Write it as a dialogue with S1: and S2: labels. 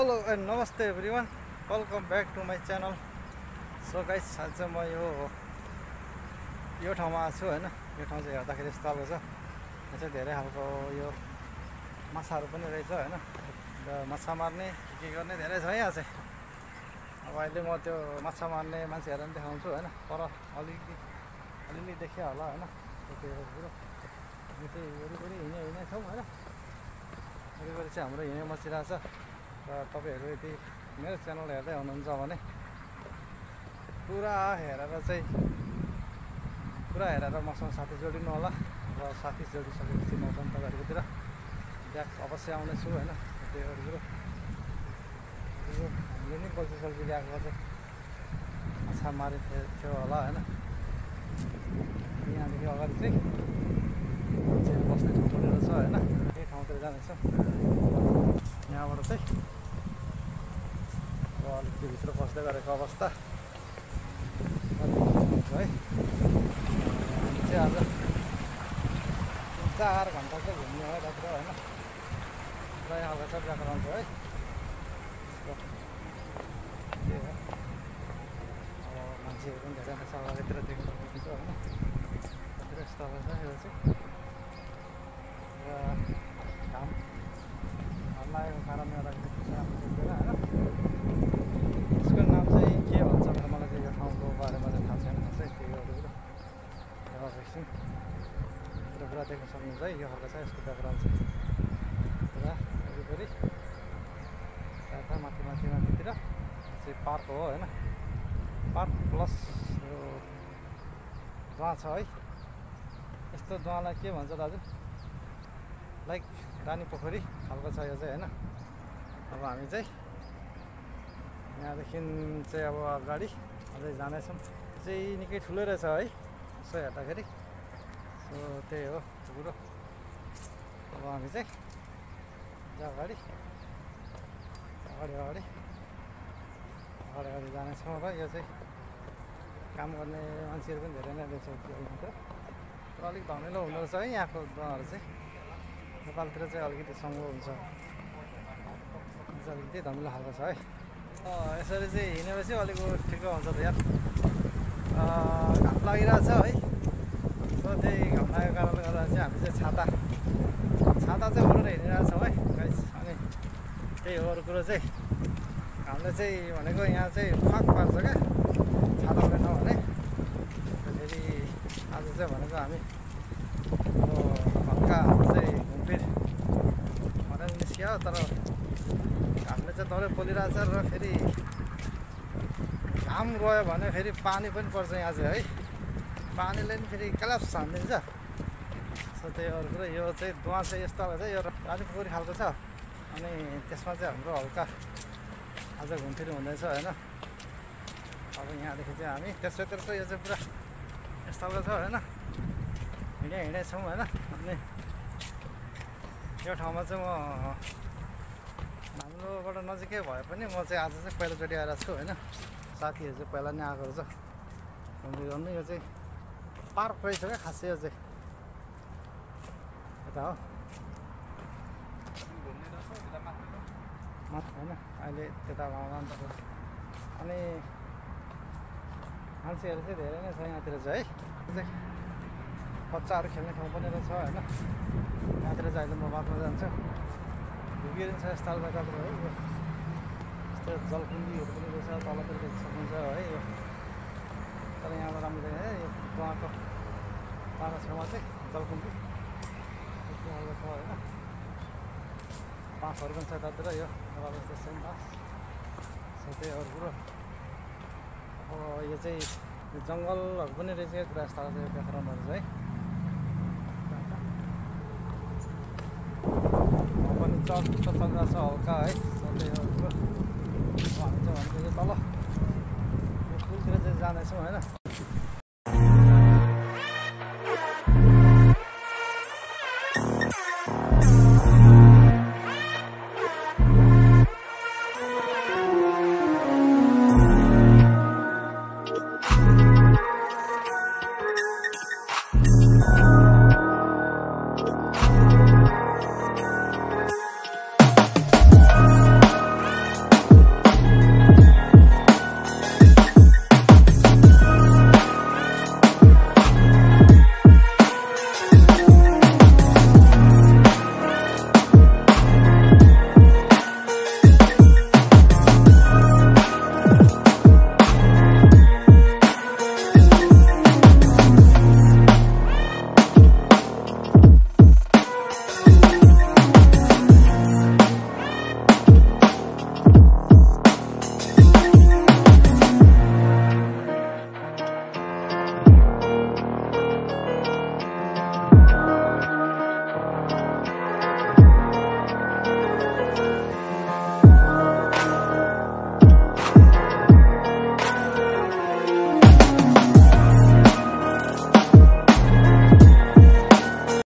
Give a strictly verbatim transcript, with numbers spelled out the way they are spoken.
S1: Hello and नमस्ते everyone, welcome back to my channel. So guys, आज चाहिँ म यो यो ठाउँमा छु होइन। यो ठाउँ चाहिँ हेर्दाखेरि यस्तो खालको छ। यहाँ चाहिँ धेरै खालको यो माछाहरू पनि रहेछ होइन। र माछा मार्ने के गर्ने धेरै छ यहाँ चाहिँ। अब अहिले म त्यो माछा मार्ने मान्छेहरूलाई पनि देखाउँछु होइन। पर अलिकति अलिअलि देखियो होला होइन। त्यो कुरो हामी चाहिँ वरिपरि हिँडे हिँडे छौँ होइन। वरिपरि चाहिँ हाम्रो हिँडे मचिरहेको छ। र तपाईँहरू यदि मेरो च्यानल हेर्दै हुनुहुन्छ भने पुरा हेरेर चाहिँ पुरा हेरेर मसँग साथी जोडिनु होला। र साथी जोडिसकेपछि म पनि तपाईँहरूकोतिर ब्याक अवश्य आउनेछु होइन। त्यो कुरो हामीले नि बल्छी सल्छी ल्याएको चाहिँ माछा मारिथ्यो होला होइन। यहाँदेखि अगाडि चाहिँ चाहिँ बस्ने ठाउँ पनि रहेछ होइन। त्यही ठाउँतिर जानेछ यहाँबाट चाहिँ। अलिकति भित्र पस्दै गरेको अवस्था है। हामी चाहिँ आज तिन चार घन्टा चाहिँ घुम्ने हो यतातिर होइन। र यहाँको चाहिँ ब्याकग्राउन्ड छ है। त्यही हो। अब मान्छेहरू पनि धेरै छ अगाडितिर देख्न सक्नुहुन्छ होइन। कतिवटा यस्तो अवस्था यो चाहिँ। र घाम घाम लागेको कारणले गर्दाखेरि राम्रो देख्दैन होइन। यसको नाम चाहिँ के भन्छ भनेर मलाई चाहिँ यो ठाउँको बारेमा चाहिँ थाहा छैन खासै। त्यही हो कुरो। अब एकछिन पुरा पुरा देख्न सक्नुहुन्छ है। यो खालको छ यसको ब्याकग्राउन्ड चाहिँ। पुरा वरिपरि यता माथि माथि माथितिर चाहिँ पार्क हो होइन। पार्क प्लस यो दुवा छ है। यस्तो दुवालाई के भन्छ दाजु? लाइक रानी पोखरी खालको छ यो चाहिँ होइन। अब हामी चाहिँ यहाँदेखि चाहिँ अब अगाडि अझै जाँदैछौँ। चाहिँ निकै ठुलो रहेछ है यसो हेर्दाखेरि। सो त्यही हो कुरो। अब हामी चाहिँ अगाडि अगाडि अगाडि अगाडि अगाडि जानेछौँ। र यो चाहिँ काम गर्ने मान्छेहरू पनि धेरै नै रहेछ अन्त। र अलिक धमिलो हुँदो रहेछ है यहाँको दुवाहरू चाहिँ। नेपालतिर चाहिँ अलिकति सङ्गो हुन्छ, अलिकति धमिलो खालको छ है। यसरी चाहिँ हिँडेपछि अलिक ठिक्क हुन्छ त यार। घाम लागिरहेछ है। सो त्यही घाम लागेको कारणले गर्दा चाहिँ हामी चाहिँ छाता छाता चाहिँ ओढेर हिँडिरहेछौँ है गाइस। अनि त्यही हो अरू कुरो चाहिँ हामीले चाहिँ भनेको यहाँ चाहिँ फाक पार्छ क्या छाता ओढेन भने। फेरि आज चाहिँ भनेको हामी अब हल्का चाहिँ घुमफिर भनेर निस्क्यो। तर हामीले चाहिँ तलै पोलिरहेछ। र फेरि घाम गयो भने फेरि पानी पनि पर्छ यहाँ चाहिँ है। पानीले पनि फेरि क्यालाप्स हानिदिन्छ। सो त्यही अरू कुरो। यो चाहिँ दुवा चाहिँ यस्तो खालको छ। यो रानी पोखरी खालको छ। अनि त्यसमा चाहिँ हाम्रो हल्का आज घुमफिर हुँदैछ होइन। अब यहाँदेखि चाहिँ हामी त्यसैतिर चाहिँ यो चाहिँ पुरा यस्तो खालको छ होइन। हिँडे हिँडेछौँ होइन। अनि यो ठाउँमा चाहिँ म हाम्रोबाट नजिकै भए पनि म चाहिँ आज चाहिँ पहिलोचोटि आएर छु होइन। साथीहरू चाहिँ पहिला नै आएको रहेछ घुम्दै गर्नु। यो चाहिँ पार्क रहेछ क्या खासै। यो चाहिँ यता हो माथि होइन। अहिले त्यता गाउँमा अन्त। अनि मान्छेहरू चाहिँ धेरै नै छ यहाँतिर चाहिँ है। बच्चाहरू खेल्ने ठाउँ पनि रहेछ होइन। यहाँतिर चाहिँ अहिले म बादमा जान्छु। भिडियोहरू छ यस्तो खालको यतातिर है। यो यस्तो जलकुण्डीहरू पनि रहेछ तलतिर देख्न सक्नुहुन्छ है। यो तर यहाँबाट राम्रो है। यो दुवाको दुवाको छेउमा चाहिँ जलकुण्डी यस्तो खालको छ होइन। बाँसहरू पनि छ यतातिर। यो जस्तो सेम बाँस। सो त्यही अरू कुरो। अब यो चाहिँ जङ्गलहरू पनि रहेछ यो कुरा यस्तो खालको यो ब्याकग्राउन्डहरू चाहिँ है। पनि चल चलिरहेको छ हल्का है। सधैँ हो कुरो। हामी चाहिँ भनेको यो तल यो पुलतिर चाहिँ जाँदैछौँ होइन।